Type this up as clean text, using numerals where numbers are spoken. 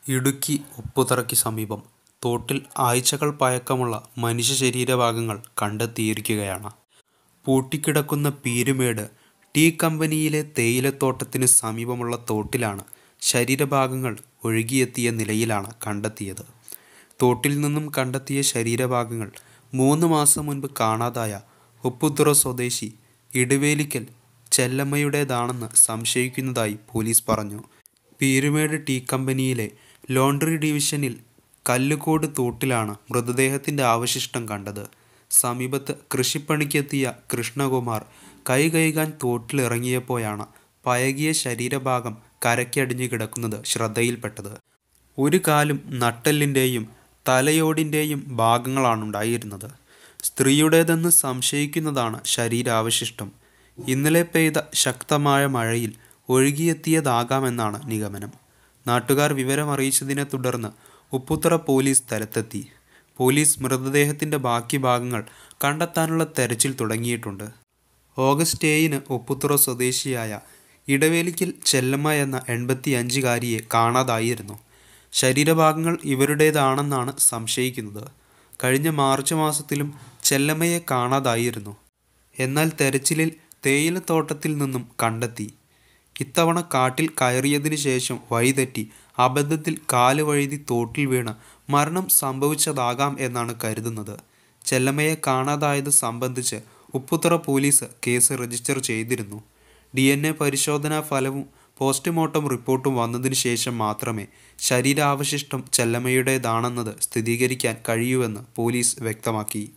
ഇടുക്കി ഉപ്പുതറയ്ക്ക് സമീപം തോട്ടിൽ ആഴ്ചകൾ പഴക്കമുള്ള മനുഷ്യശരീരഭാഗങ്ങൾ കണ്ടെത്തിയിരിക്കുകയാണ്. പൂട്ടിക്കിടക്കുന്ന പീരുമേട് ടീ കമ്പനിയിലെ തേയിലത്തോട്ടത്തിന് സമീപമുള്ള തോട്ടിലാണ് ശരീരഭാഗങ്ങൾ ഒഴുകിയെത്തിയ നിലയിലാണ് കണ്ടെത്തിയത്. തോട്ടിൽ നിന്നും കണ്ടെത്തിയ ശരീരഭാഗങ്ങൾ 3 മാസം മുൻപ് കാണാതായ ഉപ്പുതുറ സ്വദേശി ഇടവേലിക്കൽ ചെല്ലമ്മയുടേതാണെന്ന് സംശയിക്കുന്നതായി പോലീസ് പറഞ്ഞു. പീരുമേട് ടീ കമ്പനിയിലെ ലോണ്ടറി ഡിവിഷനിൽ കല്ലുകോട് തോട്ടിലാണ് മൃതദേഹത്തിൻ്റെ അവശിഷ്ടം കണ്ടത്. സമീപത്ത് കൃഷിപ്പണിക്കെത്തിയ കൃഷ്ണകുമാർ കൈ കഴുകാൻ തോട്ടിലിറങ്ങിയപ്പോഴാണ് പഴകിയ ശരീരഭാഗം കരയ്ക്കടിഞ്ഞു കിടക്കുന്നത് ശ്രദ്ധയിൽപ്പെട്ടത്. ഒരു കാലും നട്ടെല്ലിൻ്റെയും തലയോടിൻ്റെയും ഭാഗങ്ങളാണുണ്ടായിരുന്നത്. സ്ത്രീയുടേതെന്ന് സംശയിക്കുന്നതാണ് ശരീരാവശിഷ്ടം. ഇന്നലെ പെയ്ത ശക്തമായ മഴയിൽ ഒഴുകിയെത്തിയതാകാമെന്നാണ് നിഗമനം. നാട്ടുകാർ വിവരമറിയിച്ചതിനെ തുടർന്ന് ഉപ്പുതറ പോലീസ് സ്ഥലത്തെത്തി. പോലീസ് മൃതദേഹത്തിൻ്റെ ബാക്കി ഭാഗങ്ങൾ കണ്ടെത്താനുള്ള തെരച്ചിൽ തുടങ്ങിയിട്ടുണ്ട്. ഓഗസ്റ്റ് 7-ന് ഉപ്പുതറ സ്വദേശിയായ ഇടവേലിക്കൽ ചെല്ലമ്മ എന്ന 85-കാരിയെ കാണാതായിരുന്നു. ശരീരഭാഗങ്ങൾ ഇവരുടേതാണെന്നാണ് സംശയിക്കുന്നത്. കഴിഞ്ഞ മാർച്ച് മാസത്തിലും ചെല്ലമ്മയെ കാണാതായിരുന്നു. എന്നാൽ തെരച്ചിലിൽ തേയിലത്തോട്ടത്തിൽ നിന്നും കണ്ടെത്തി. ഇത്തവണ കാട്ടിൽ കയറിയതിനു ശേഷം വഴിതെറ്റി അബദ്ധത്തിൽ കാല് വഴുതി തോട്ടിൽ വീണ് മരണം സംഭവിച്ചതാകാം എന്നാണ് കരുതുന്നത്. ചെല്ലമ്മയെ കാണാതായത് സംബന്ധിച്ച് ഉപ്പുതറ പോലീസ് കേസ് രജിസ്റ്റർ ചെയ്തിരുന്നു. DNA പരിശോധനാ ഫലവും പോസ്റ്റ്മോർട്ടം റിപ്പോർട്ടും വന്നതിന് ശേഷം മാത്രമേ ശരീരാവശിഷ്ടം ചെല്ലമ്മയുടേതാണെന്നത് സ്ഥിരീകരിക്കാൻ കഴിയൂവെന്ന് പോലീസ് വ്യക്തമാക്കി.